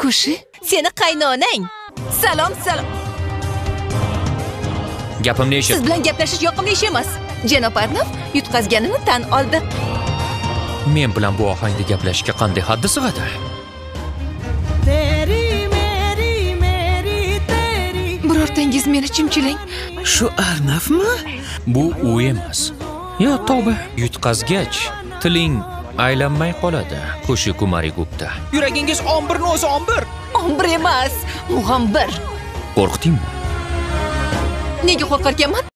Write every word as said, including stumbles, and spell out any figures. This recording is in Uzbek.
Kushi, seni qaynonang. Salom, salom. Gapimni eshit. Siz bilan gaplashish yoqimli ish emas. Janob Arnav yutqazganini tan oldi. Men bilan bu ohangda gaplashishga qanday haddi sig'adi? Birortangiz meni chimchilang. Shu Arnavmi? Bu u emas. Yo tavba, yutqazgach tiling aylanmay qoladi. Kushi Kumari Gupta. Yuragingiz ombirni o'zi ombir. Ombir emas, mug'ombir. Qo'rqdingmi? Nega qo'rqarkanman?